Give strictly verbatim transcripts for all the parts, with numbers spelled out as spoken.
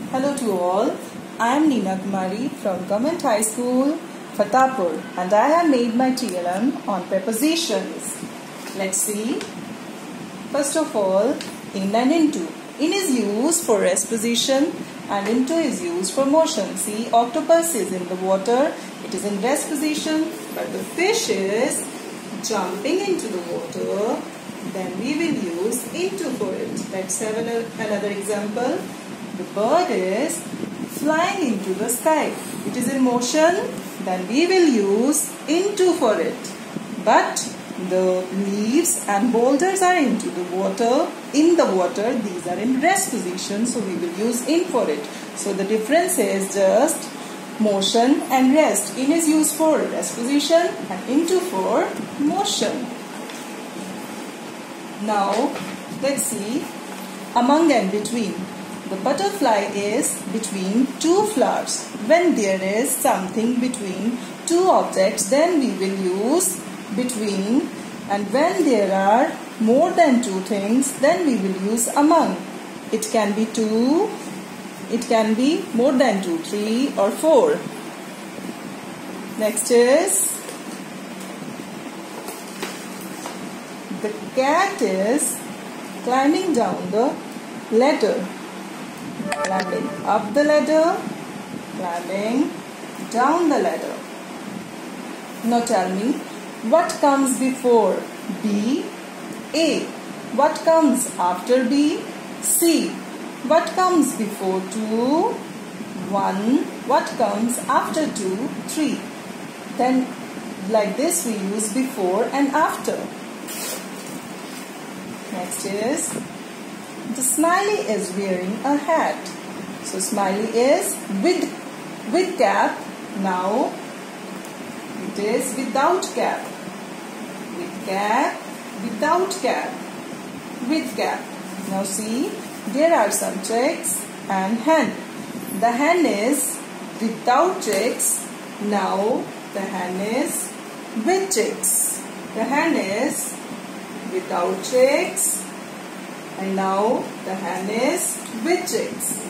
Hello to all. I am Neena Kumari from Government High School, Fatehpur, and I have made my T L M on prepositions. Let's see. First of all, in and into. In is used for rest position and into is used for motion. See, octopus is in the water. It is in rest position, but the fish is jumping into the water. Then we will use into for it. Let's have another example. The bird is flying into the sky. It is in motion. Then we will use into for it. But the leaves and boulders are into the water. In the water, these are in rest position. So we will use in for it. So the difference is just motion and rest. In is used for rest position and into for motion. Now, let's see among and between. The butterfly is between two flowers. When there is something between two objects, then we will use between. And when there are more than two things, then we will use among. It can be two, it can be more than two, three or four. Next is the cat is climbing down the ladder. Climbing up the ladder, climbing down the ladder. Now tell me, what comes before B? A. What comes after B? C. What comes before two? One. What comes after two? Three. Then like this we use before and after. Next is, the smiley is wearing a hat. So smiley is with, with cap. Now it is without cap. With cap, without cap, with cap. Now see, there are some chicks and hen. The hen is without chicks. Now the hen is with chicks. The hen is without chicks. And now the hen is with chicks.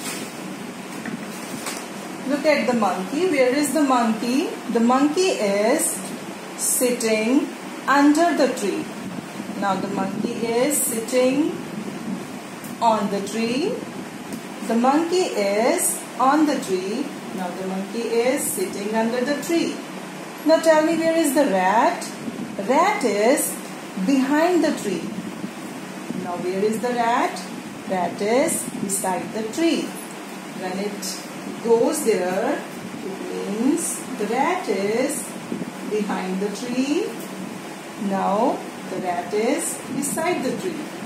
Look at the monkey. Where is the monkey? The monkey is sitting under the tree. Now the monkey is sitting on the tree. The monkey is on the tree. Now the monkey is sitting under the tree. Now tell me, where is the rat? Rat is behind the tree. Now where is the rat? Rat is beside the tree. When it goes there, it means the rat is behind the tree. Now the rat is beside the tree.